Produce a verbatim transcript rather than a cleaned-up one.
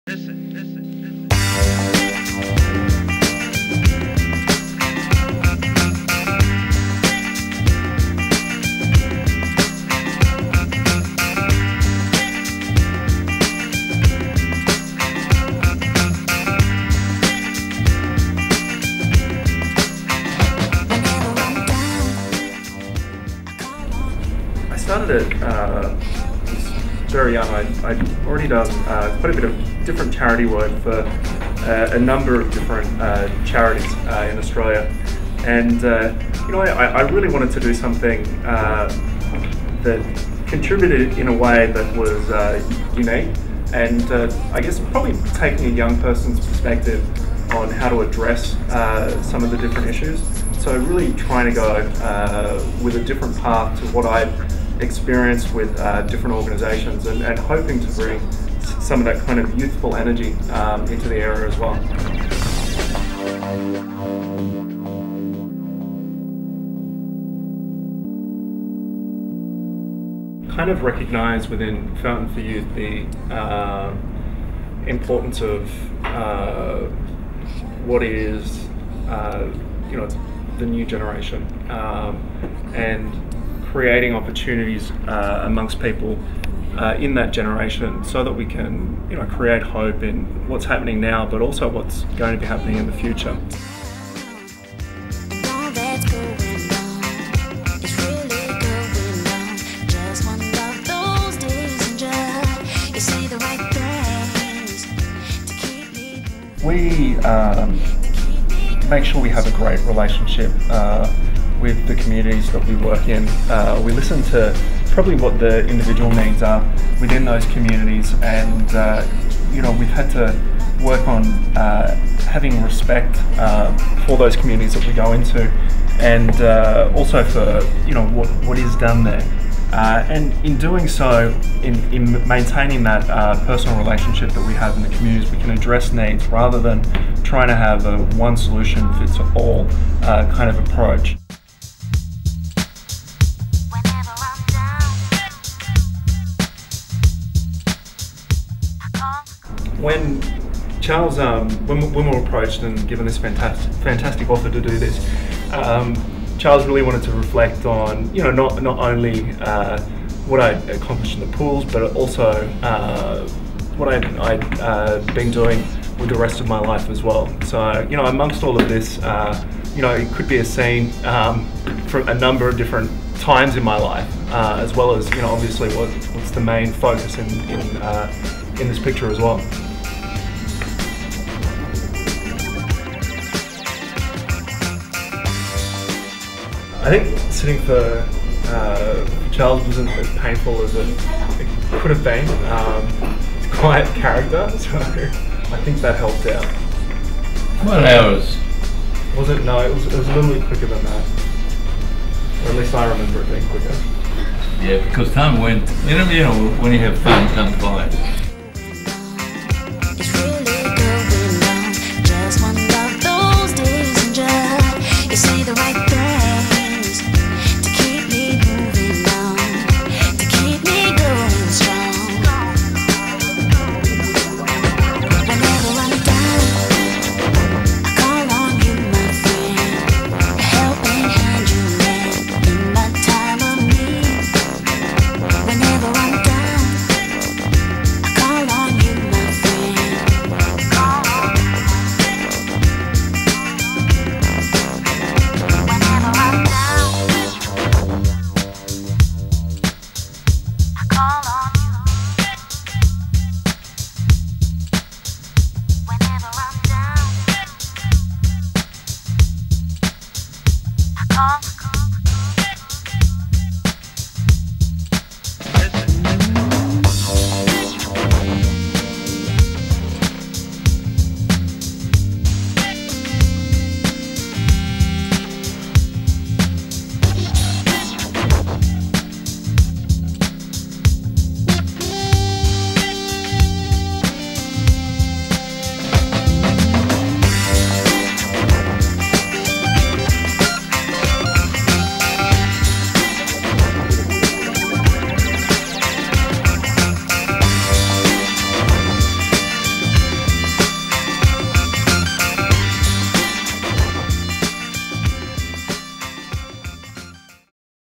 Listen, listen, listen. I started at uh, very young. I, I'd already done uh, quite a bit of different charity work for uh, a number of different uh, charities uh, in Australia, and uh, you know, I, I really wanted to do something uh, that contributed in a way that was uh, unique, and uh, I guess probably taking a young person's perspective on how to address uh, some of the different issues. So really trying to go uh, with a different path to what I've experienced with uh, different organisations, and, and hoping to bring some of that kind of youthful energy um, into the area as well. Kind of recognise within Fountain for Youth the uh, importance of uh, what is uh, you know the new generation, um, and creating opportunities uh, amongst people uh, in that generation, so that we can, you know, create hope in what's happening now, but also what's going to be happening in the future. We um, make sure we have a great relationship uh, with the communities that we work in. Uh, we listen to probably what the individual needs are within those communities, and uh, you know, we've had to work on uh, having respect uh, for those communities that we go into, and uh, also for, you know, what, what is done there. Uh, and in doing so, in, in maintaining that uh, personal relationship that we have in the communities, we can address needs rather than trying to have a one solution fits all uh, kind of approach. When Charles, um, when, when we were approached and given this fantastic, fantastic offer to do this, um, Charles really wanted to reflect on, you know, not not only uh, what I'd accomplished in the pools, but also uh, what I'd, I'd uh, been doing with the rest of my life as well. So, you know, amongst all of this, uh, you know, it could be a scene um, from a number of different times in my life, uh, as well as, you know, obviously what, what's the main focus in in, uh, in this picture as well. I think sitting for uh, Charles wasn't as painful as it, it could have been. Um, it's quite character, so I think that helped out. What hours? Was it? No, it was, it was a little bit quicker than that. Or at least I remember it being quicker. Yeah, because time went, you know, you know when you have fun, time flies.